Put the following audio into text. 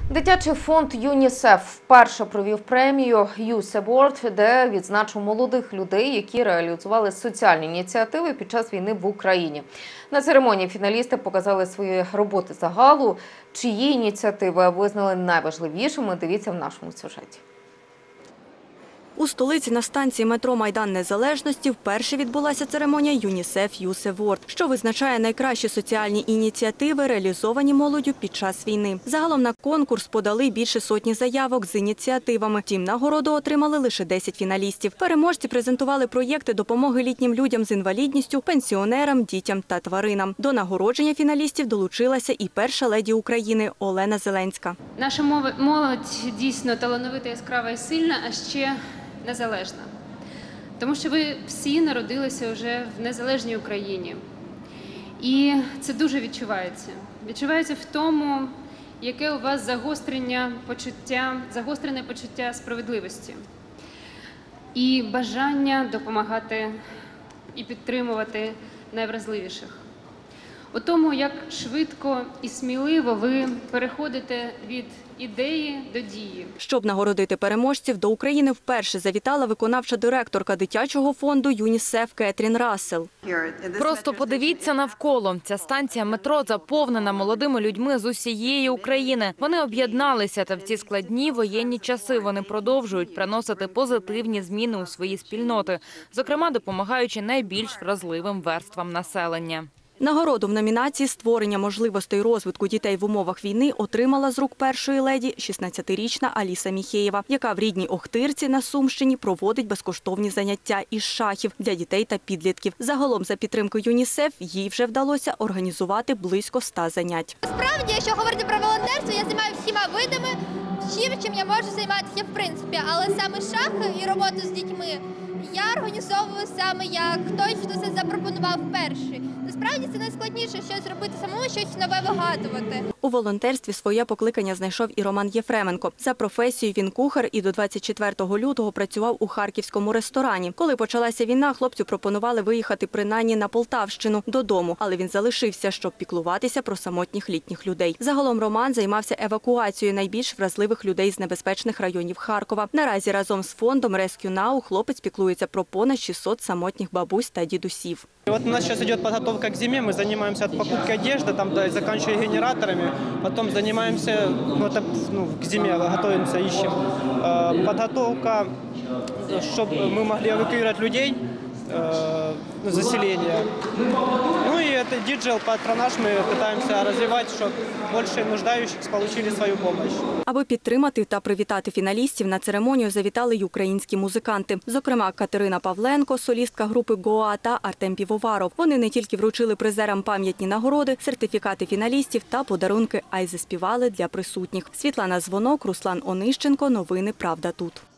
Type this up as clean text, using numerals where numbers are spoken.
Дитячий фонд ЮНІСЕФ вперше провів премію Youth Award, де відзначив молодих людей, які реалізували соціальні ініціативи під час війни в Україні. На церемонії фіналісти показали свої роботи загалу. Чиї ініціативи визнали найважливішими, дивіться в нашому сюжеті. У столиці на станції метро «Майдан Незалежності» вперше відбулася церемонія UNICEF Youth Award, що визначає найкращі соціальні ініціативи, реалізовані молоддю під час війни. Загалом на конкурс подали більше сотні заявок з ініціативами. Втім, нагороду отримали лише 10 фіналістів. Переможці презентували проєкти допомоги літнім людям з інвалідністю, пенсіонерам, дітям та тваринам. До нагородження фіналістів долучилася і перша леді України Олена Зеленська. Наша молодь дійсно талановита, яскрава і сильна, а ще незалежна. Тому що ви всі народилися вже в незалежній Україні. І це дуже відчувається. Відчувається в тому, яке у вас загострене почуття справедливості. І бажання допомагати і підтримувати найвразливіших. У тому, як швидко і сміливо ви переходите від ідеї до дії. Щоб нагородити переможців, до України вперше завітала виконавча директорка дитячого фонду ЮНІСЕФ Кетрін Рассел. Просто подивіться навколо. Ця станція метро заповнена молодими людьми з усієї України. Вони об'єдналися, та в ці складні воєнні часи вони продовжують приносити позитивні зміни у свої спільноти, зокрема допомагаючи найбільш вразливим верствам населення. Нагороду в номінації «Створення можливостей розвитку дітей в умовах війни» отримала з рук першої леді 16-річна Аліса Міхеєва, яка в рідній Охтирці на Сумщині проводить безкоштовні заняття із шахів для дітей та підлітків. Загалом, за підтримкою ЮНІСЕФ, їй вже вдалося організувати близько 100 занять. Насправді, якщо говорити про волонтерство, я займаюся всіма видами, чим я можу займатися в принципі, але саме шахи і роботу з дітьми я організовую саме як той, хто це запропонував перший. Насправді це найскладніше щось робити самому, щось нове вигадувати. У волонтерстві своє покликання знайшов і Роман Єфременко. За професією він кухар і до 24 лютого працював у харківському ресторані. Коли почалася війна, хлопцю пропонували виїхати принаймні на Полтавщину додому, але він залишився, щоб піклуватися про самотніх літніх людей. Загалом Роман займався евакуацією найбільш вразливих людей з небезпечних районів Харкова. Наразі разом з фондом Rescue Now хлопець піклується про понад 600 самотніх бабусь та дідусів. Вот у нас сейчас идет подготовка к зиме, мы занимаемся от покупки одежды, заканчивая генераторами, потом занимаемся, к зиме готовимся, ищем подготовка, чтобы мы могли эвакуировать людей, заселение. Ну и это диджитал патронаж мы пытаемся развивать, чтобы больше нуждающихся получили свою помощь. Аби підтримати та привітати фіналістів, на церемонію завітали й українські музиканти. Зокрема, Катерина Павленко, солістка групи «Гоа» та Артем Півоваров. Вони не тільки вручили призерам пам'ятні нагороди, сертифікати фіналістів та подарунки, а й заспівали для присутніх. Світлана Звонок, Руслан Онищенко. Новини «Правда тут».